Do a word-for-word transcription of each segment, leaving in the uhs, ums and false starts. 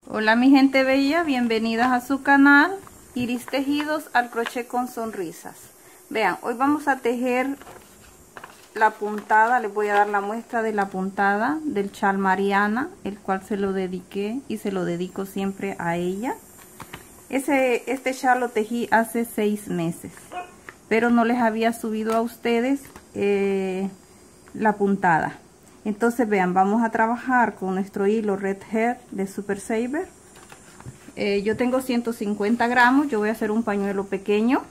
Hola mi gente bella, bienvenidas a su canal Iris Tejidos al crochet con sonrisas. Vean, hoy vamos a tejer la puntada, les voy a dar la muestra de la puntada del chal Mariana, el cual se lo dediqué y se lo dedico siempre a ella. Ese, este chal lo tejí hace seis meses, pero no les había subido a ustedes eh, la puntada. Entonces vean, vamos a trabajar con nuestro hilo Red Hair de Super Saver. Eh, yo tengo ciento cincuenta gramos, yo voy a hacer un pañuelo pequeño.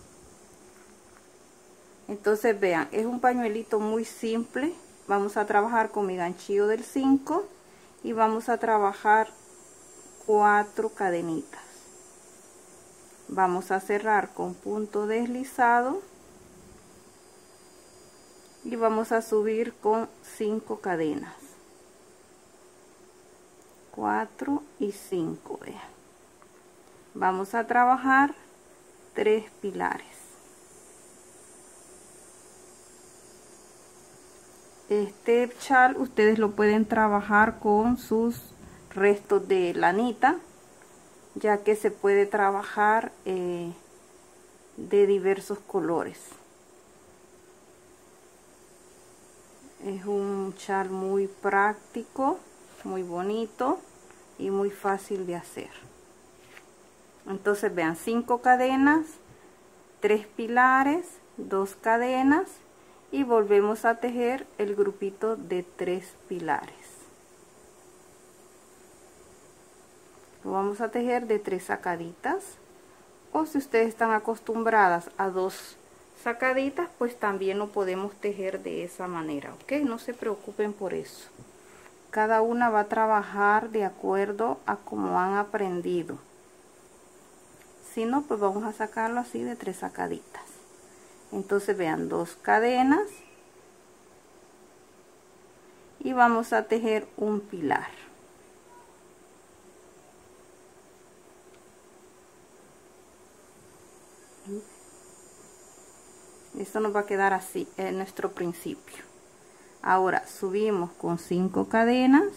Entonces vean, es un pañuelito muy simple. Vamos a trabajar con mi ganchillo del cinco y vamos a trabajar cuatro cadenitas. Vamos a cerrar con punto deslizado y vamos a subir con cinco cadenas, cuatro y cinco. Vean, vamos a trabajar tres pilares. Este chal ustedes lo pueden trabajar con sus restos de lanita, ya que se puede trabajar eh, de diversos colores. Es un chal muy práctico, muy bonito y muy fácil de hacer. Entonces vean, cinco cadenas, tres pilares, dos cadenas y volvemos a tejer el grupito de tres pilares. Lo vamos a tejer de tres sacaditas, o si ustedes están acostumbradas a dos sacaditas, pues también lo podemos tejer de esa manera, ok, no se preocupen por eso. Cada una va a trabajar de acuerdo a como han aprendido. Si no, pues vamos a sacarlo así de tres sacaditas. Entonces vean, dos cadenas y vamos a tejer un pilar. Esto nos va a quedar así en nuestro principio. Ahora subimos con cinco cadenas,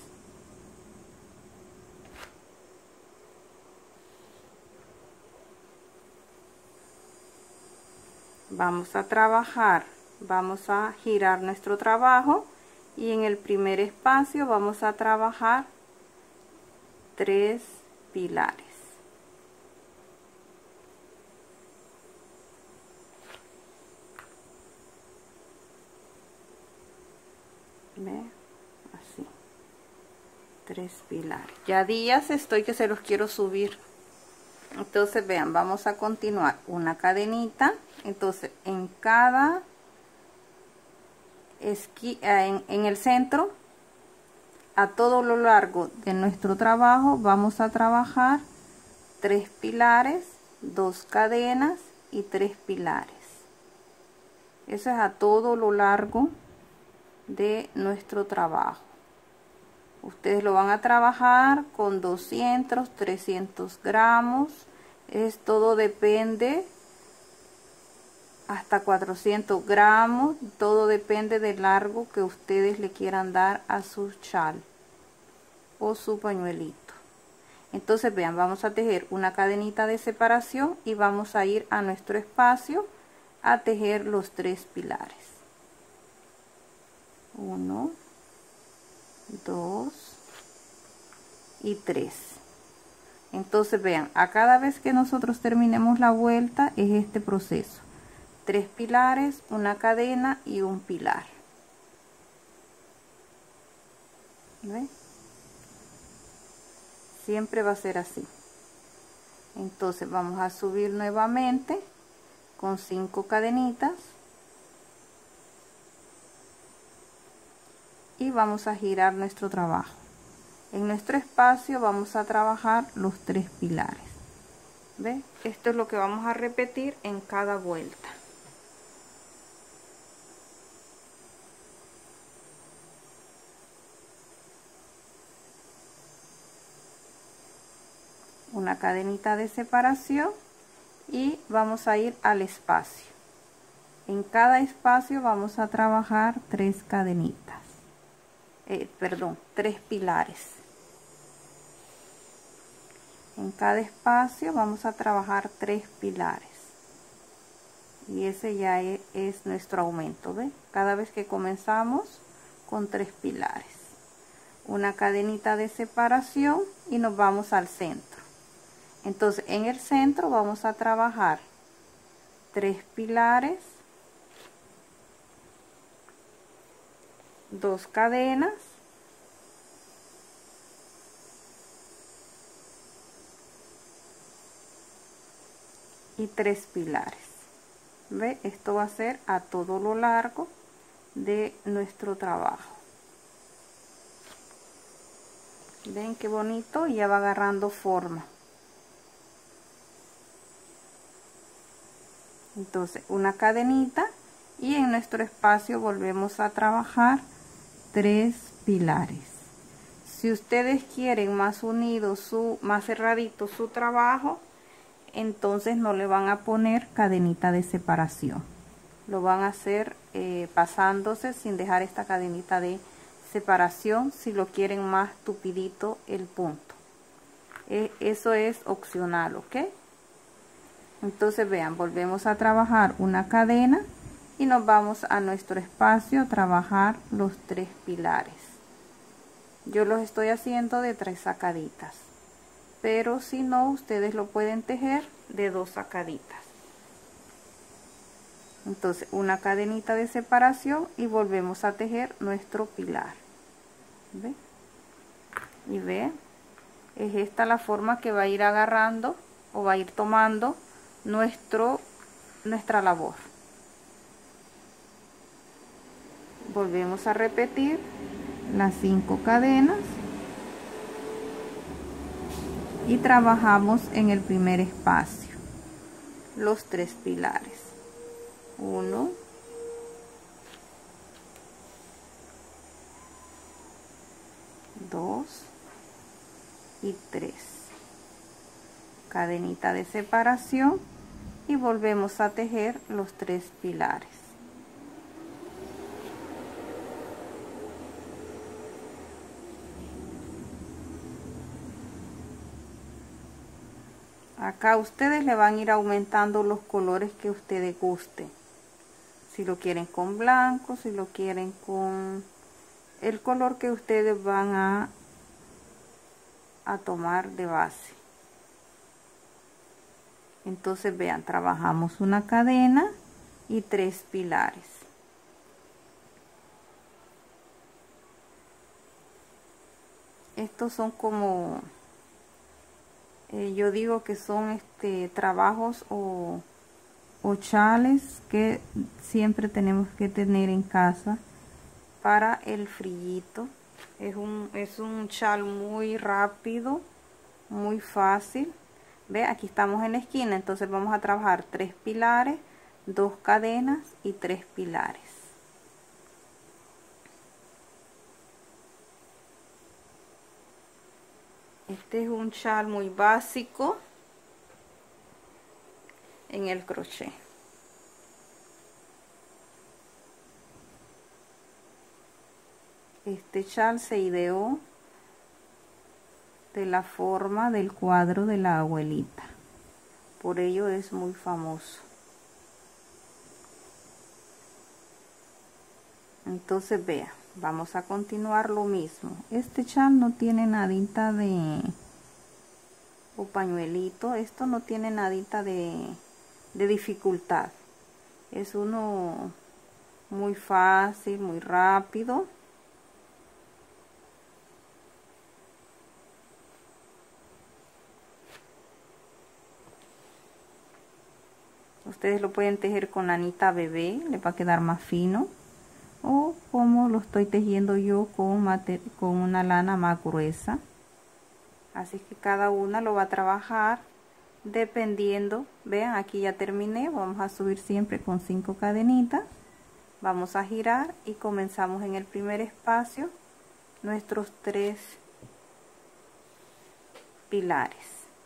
vamos a trabajar, vamos a girar nuestro trabajo y en el primer espacio vamos a trabajar tres pilares. ¿Ve? Así, tres pilares. Ya días estoy que se los quiero subir. Entonces vean, vamos a continuar una cadenita. Entonces en cada esqui en, en el centro, a todo lo largo de nuestro trabajo, vamos a trabajar tres pilares, dos cadenas y tres pilares. Eso es a todo lo largo de nuestro trabajo. Ustedes lo van a trabajar con doscientos, trescientos gramos, es todo depende, hasta cuatrocientos gramos, todo depende del largo que ustedes le quieran dar a su chal o su pañuelito. Entonces vean, vamos a tejer una cadenita de separación y vamos a ir a nuestro espacio a tejer los tres pilares. Uno, dos y tres. Entonces vean, a cada vez que nosotros terminemos la vuelta es este proceso: tres pilares, una cadena y un pilar. ¿Ven? Siempre va a ser así. Entonces vamos a subir nuevamente con cinco cadenitas y vamos a girar nuestro trabajo. En nuestro espacio vamos a trabajar los tres pilares. ¿Ve? Esto es lo que vamos a repetir en cada vuelta. Una cadenita de separación y vamos a ir al espacio. En cada espacio vamos a trabajar tres cadenitas. Eh, perdón, tres pilares. En cada espacio vamos a trabajar tres pilares. Y ese ya es, es nuestro aumento, ¿ve? Cada vez que comenzamos con tres pilares. Una cadenita de separación y nos vamos al centro. Entonces en el centro vamos a trabajar tres pilares, dos cadenas y tres pilares. ¿Ve? Esto va a ser a todo lo largo de nuestro trabajo. Ven qué bonito, ya va agarrando forma. Entonces una cadenita y en nuestro espacio volvemos a trabajar tres pilares. Si ustedes quieren más unido, su, más cerradito su trabajo, entonces no le van a poner cadenita de separación. Lo van a hacer eh, pasándose sin dejar esta cadenita de separación si lo quieren más tupidito el punto. Eh, eso es opcional, ¿ok? Entonces vean, volvemos a trabajar una cadena y nos vamos a nuestro espacio a trabajar los tres pilares. Yo los estoy haciendo de tres sacaditas, pero si no, ustedes lo pueden tejer de dos sacaditas. Entonces una cadenita de separación y volvemos a tejer nuestro pilar. ¿Ve? Y vean, es esta la forma que va a ir agarrando o va a ir tomando nuestro nuestra labor. Volvemos a repetir las cinco cadenas y trabajamos en el primer espacio los tres pilares. Uno, dos y tres. Cadenita de separación y volvemos a tejer los tres pilares. Acá ustedes le van a ir aumentando los colores que ustedes gusten. Si lo quieren con blanco, si lo quieren con el color que ustedes van a, a tomar de base. Entonces vean, trabajamos una cadena y tres pilares. Estos son como, eh, yo digo que son este trabajos o, o chales que siempre tenemos que tener en casa para el frillito. Es un, es un chal muy rápido, muy fácil. Ve, aquí estamos en la esquina, entonces vamos a trabajar tres pilares, dos cadenas y tres pilares. Este es un chal muy básico en el crochet. Este chal se ideó de la forma del cuadro de la abuelita, por ello es muy famoso. Entonces vean, vamos a continuar lo mismo. Este chal no tiene nadita de o pañuelito, esto no tiene nadita de, de dificultad, es uno muy fácil, muy rápido. Ustedes lo pueden tejer con lanita bebé, le va a quedar más fino. O como lo estoy tejiendo yo con, con una lana más gruesa. Así que cada una lo va a trabajar dependiendo. Vean, aquí ya terminé. Vamos a subir siempre con cinco cadenitas. Vamos a girar y comenzamos en el primer espacio nuestros tres pilares.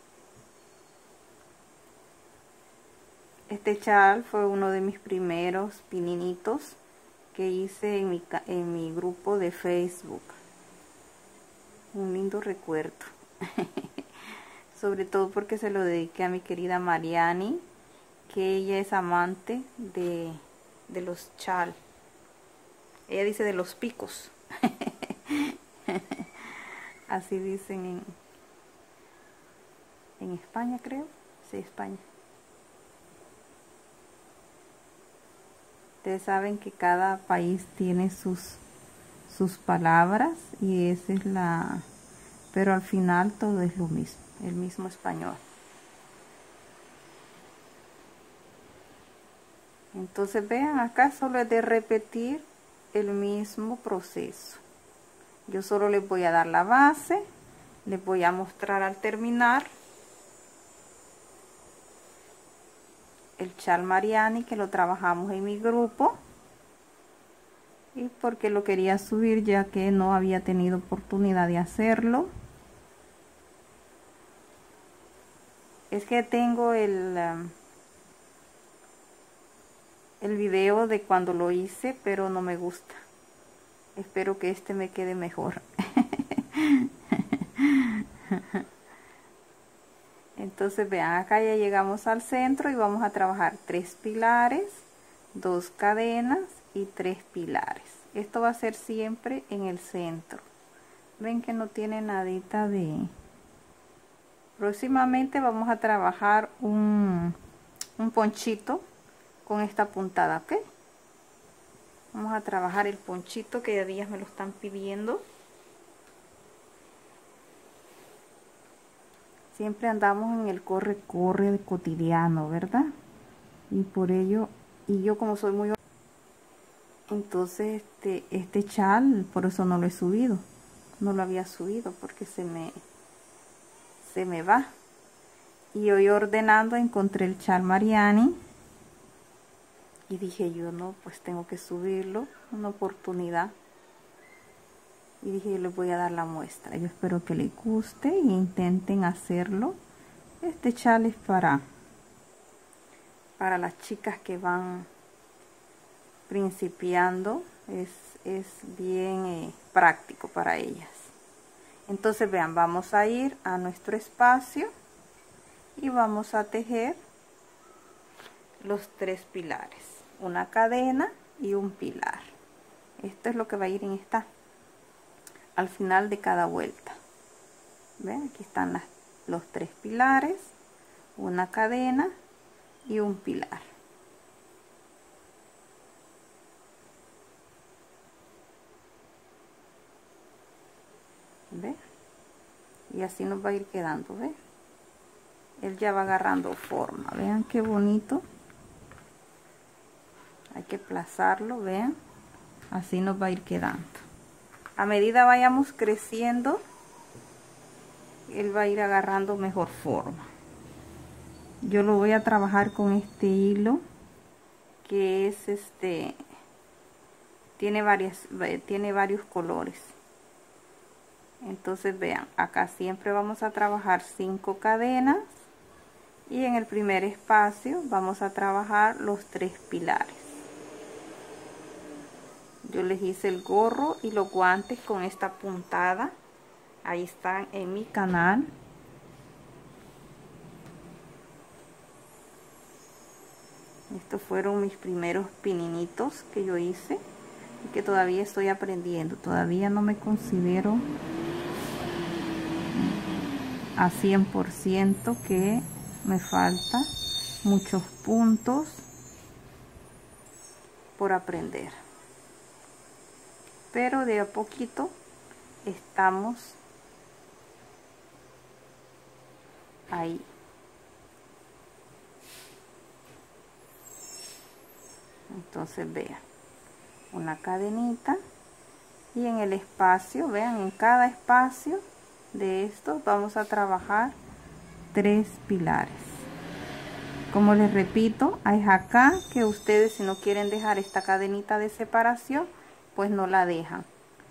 Este chal fue uno de mis primeros pininitos que hice en mi, en mi grupo de Facebook. Un lindo recuerdo. sobre todo porque se lo dediqué a mi querida Mariani, que ella es amante de, de los chal. Ella dice de los picos. Así dicen en, en España, creo. Sí, España. Ustedes saben que cada país tiene sus, sus palabras y esa es la... Pero al final todo es lo mismo, el mismo español. Entonces vean, acá solo es de repetir el mismo proceso. Yo solo les voy a dar la base, les voy a mostrar al terminar el chal Mariani, que lo trabajamos en mi grupo, y porque lo quería subir ya que no había tenido oportunidad de hacerlo. Es que tengo el um, el video de cuando lo hice, pero no me gusta. Espero que este me quede mejor. Entonces vean, acá ya llegamos al centro y vamos a trabajar tres pilares, dos cadenas y tres pilares. Esto va a ser siempre en el centro. Ven que no tiene nadita de... Próximamente vamos a trabajar un, un ponchito con esta puntada, ¿ok? Vamos a trabajar el ponchito que de días me lo están pidiendo. Siempre andamos en el corre-corre cotidiano, ¿verdad? Y por ello, y yo como soy muy... Entonces este, este chal, por eso no lo he subido. No lo había subido porque se me, se me va. Y hoy ordenando encontré el chal Mariani. Y dije yo, no, pues tengo que subirlo, una oportunidad. Y dije, yo les voy a dar la muestra. Yo espero que les guste e intenten hacerlo. Este chal es para, para las chicas que van principiando. Es, es bien eh, práctico para ellas. Entonces vean, vamos a ir a nuestro espacio y vamos a tejer los tres pilares. Una cadena y un pilar. Esto es lo que va a ir en esta... al final de cada vuelta. ¿Ven? Aquí están las, los tres pilares, una cadena y un pilar. ¿Ven? Y así nos va a ir quedando, ¿ven? Él ya va agarrando forma. Vean qué bonito. Hay que aplazarlo, vean. Así nos va a ir quedando. A medida vayamos creciendo, él va a ir agarrando mejor forma. Yo lo voy a trabajar con este hilo que es este, tiene varias, tiene varios colores. Entonces vean, acá siempre vamos a trabajar cinco cadenas y en el primer espacio vamos a trabajar los tres pilares. Yo les hice el gorro y los guantes con esta puntada. Ahí están en mi canal. Estos fueron mis primeros pininitos que yo hice y que todavía estoy aprendiendo. Todavía no me considero a cien por ciento, que me falta muchos puntos por aprender. Pero de a poquito estamos ahí. Entonces vean, una cadenita y en el espacio, vean, en cada espacio de estos vamos a trabajar tres pilares. Como les repito, hay acá que ustedes, si no quieren dejar esta cadenita de separación, pues no la dejan.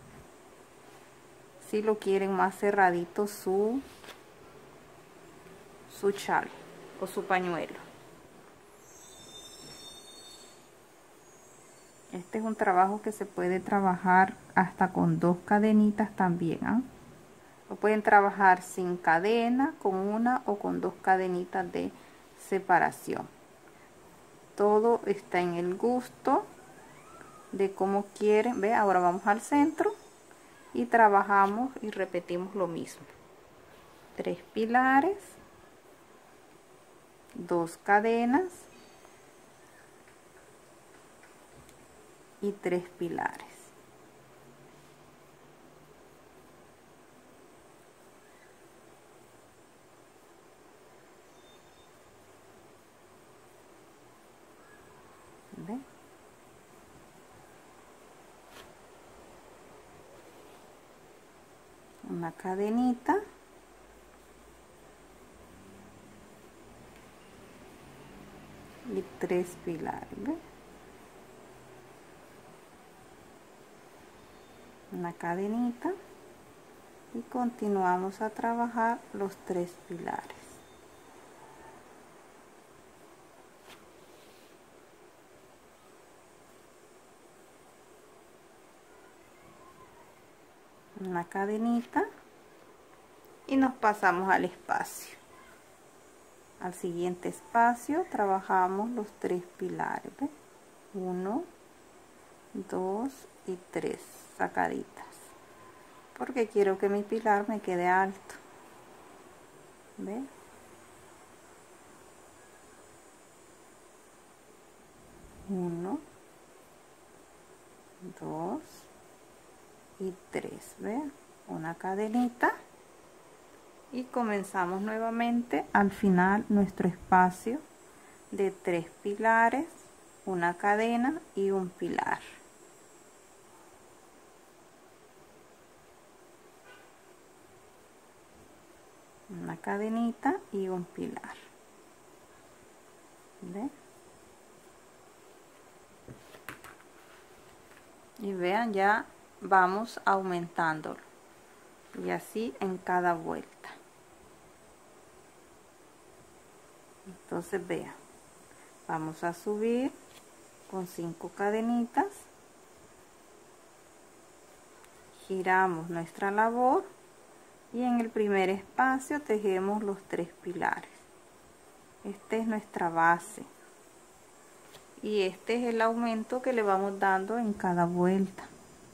Si lo quieren más cerradito su su chal o su pañuelo. Este es un trabajo que se puede trabajar hasta con dos cadenitas también, ¿eh? Lo pueden trabajar sin cadena, con una o con dos cadenitas de separación. Todo está en el gusto de cómo quieren. Ve, ahora vamos al centro y trabajamos y repetimos lo mismo. Tres pilares, dos cadenas y tres pilares. ¿Ve? Una cadenita y tres pilares. ¿Ve? Una cadenita y continuamos a trabajar los tres pilares. Una cadenita y nos pasamos al espacio. Al siguiente espacio trabajamos los tres pilares. ¿Ve? Uno, dos y tres sacaditas, porque quiero que mi pilar me quede alto. ¿Ve? Uno, dos y tres. ¿Ve? Una cadenita y comenzamos nuevamente al final nuestro espacio de tres pilares, una cadena y un pilar. Una cadenita y un pilar. ¿Ve? Y vean, ya vamos aumentándolo y así en cada vuelta. Entonces vean, vamos a subir con cinco cadenitas, giramos nuestra labor y en el primer espacio tejemos los tres pilares. Esta es nuestra base y este es el aumento que le vamos dando en cada vuelta.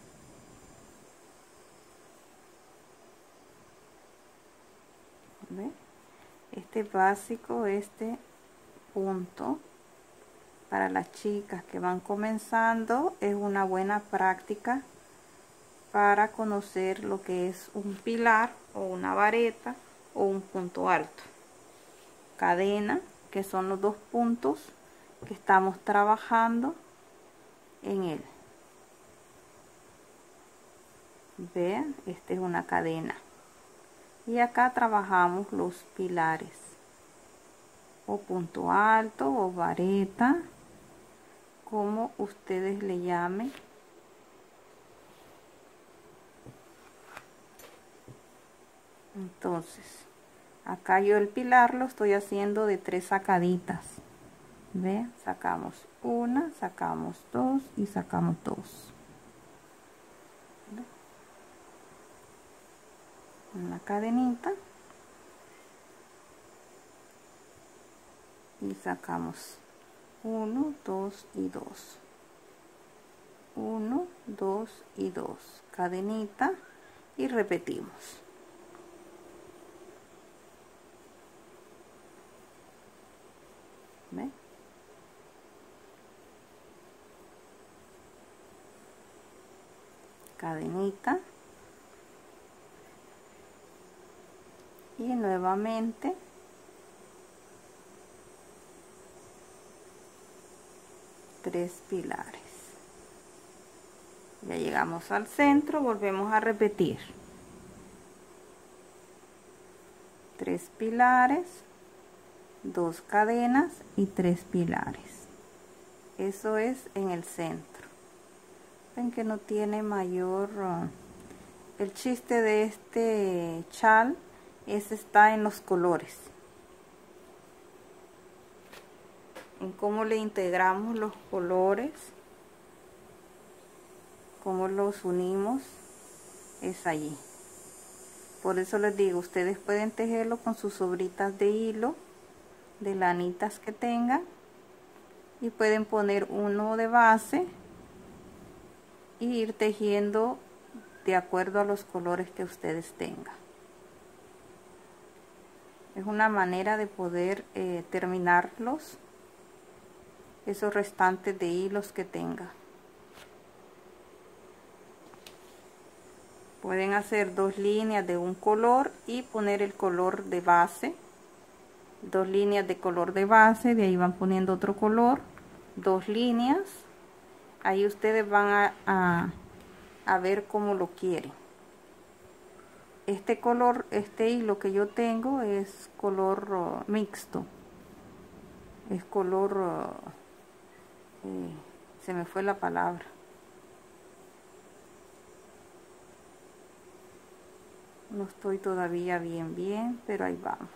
¿Ve? Este básico, este punto para las chicas que van comenzando es una buena práctica para conocer lo que es un pilar o una vareta o un punto alto. Cadena, que son los dos puntos que estamos trabajando en él. Vean, esta es una cadena y acá trabajamos los pilares o punto alto o vareta, como ustedes le llamen. Entonces acá yo el pilar lo estoy haciendo de tres sacaditas. Ve, sacamos una, sacamos dos y sacamos dos. ¿Ve? Una cadenita y sacamos uno, dos y dos. Uno, dos y dos. Cadenita y repetimos. ¿Ve? Cadenita y nuevamente tres pilares. Ya llegamos al centro, volvemos a repetir tres pilares, dos cadenas y tres pilares. Eso es en el centro. Ven que no tiene mayor uh, el chiste de este chal es está en los colores, en cómo le integramos los colores, cómo los unimos, es allí. Por eso les digo, ustedes pueden tejerlo con sus sobritas de hilo, de lanitas que tengan, y pueden poner uno de base y ir tejiendo de acuerdo a los colores que ustedes tengan. Es una manera de poder eh, terminarlos, esos restantes de hilos que tenga. Pueden hacer dos líneas de un color y poner el color de base. Dos líneas de color de base, de ahí van poniendo otro color. Dos líneas. Ahí ustedes van a, a, a ver cómo lo quieren. Este color, este hilo que yo tengo es color uh, mixto. Es color... Uh, eh, se me fue la palabra. No estoy todavía bien bien, pero ahí vamos.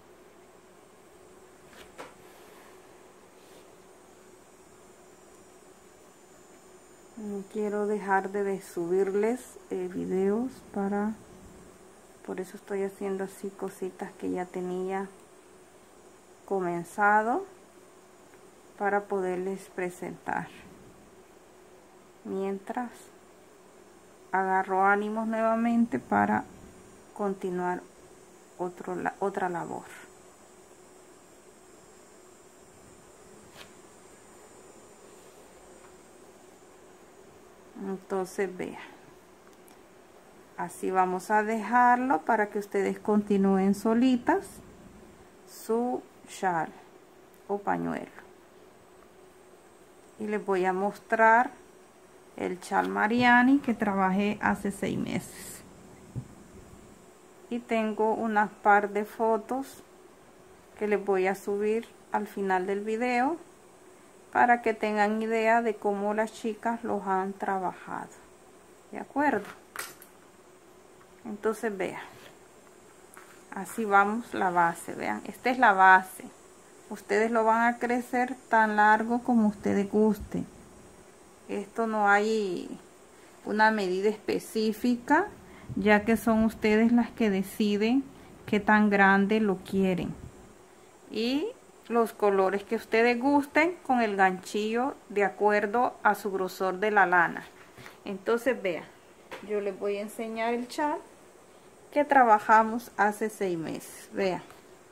No quiero dejar de subirles eh, videos para... Por eso estoy haciendo así cositas que ya tenía comenzado para poderles presentar. Mientras agarro ánimos nuevamente para continuar otro, otra labor. Entonces vean, así vamos a dejarlo para que ustedes continúen solitas su chal o pañuelo. Y les voy a mostrar el chal Mariani que trabajé hace seis meses. Y tengo unas par de fotos que les voy a subir al final del video para que tengan idea de cómo las chicas los han trabajado. ¿De acuerdo? Entonces vean, así vamos la base. Vean, esta es la base. Ustedes lo van a crecer tan largo como ustedes gusten. Esto no hay una medida específica, ya que son ustedes las que deciden qué tan grande lo quieren. Y los colores que ustedes gusten con el ganchillo de acuerdo a su grosor de la lana. Entonces vean, yo les voy a enseñar el chal que trabajamos hace seis meses. Vean.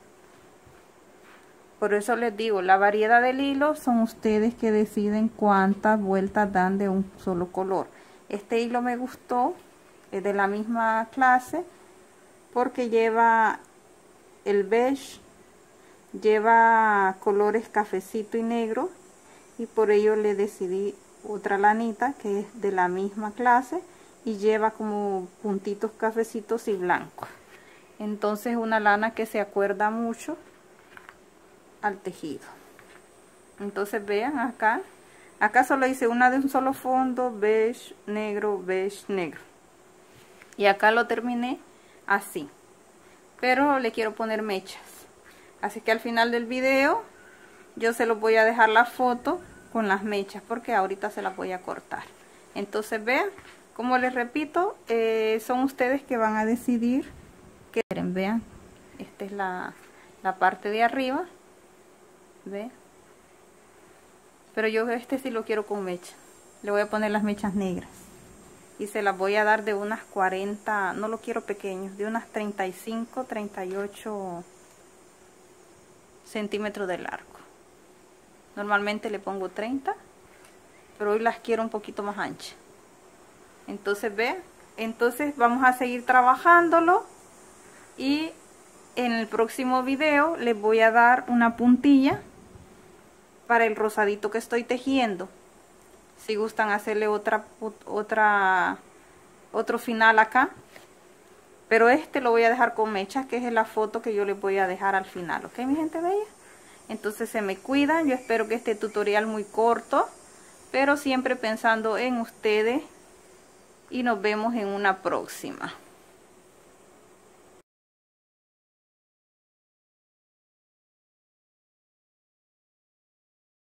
Por eso les digo, la variedad del hilo son ustedes que deciden cuántas vueltas dan de un solo color. Este hilo me gustó. Es de la misma clase porque lleva el beige, lleva colores cafecito y negro, y por ello le decidí otra lanita que es de la misma clase y lleva como puntitos cafecitos y blancos. Entonces una lana que se acuerda mucho al tejido. Entonces vean acá, acá solo hice una de un solo fondo, beige, negro, beige, negro. Y acá lo terminé así, pero le quiero poner mechas, así que al final del video yo se los voy a dejar la foto con las mechas porque ahorita se las voy a cortar. Entonces vean, como les repito, eh, son ustedes que van a decidir qué quieren. Vean, esta es la, la parte de arriba, ¿ve? Pero yo este sí lo quiero con mecha, le voy a poner las mechas negras. Y se las voy a dar de unas cuarenta, no lo quiero pequeños, de unas treinta y cinco, treinta y ocho centímetros de largo. Normalmente le pongo treinta, pero hoy las quiero un poquito más anchas. Entonces vean, entonces vamos a seguir trabajándolo y en el próximo video les voy a dar una puntilla para el rosadito que estoy tejiendo. Si gustan hacerle otra, otra, otro final acá. Pero este lo voy a dejar con mechas, que es la foto que yo les voy a dejar al final. ¿Ok, mi gente bella? Entonces se me cuidan. Yo espero que este tutorial muy corto, pero siempre pensando en ustedes. Y nos vemos en una próxima.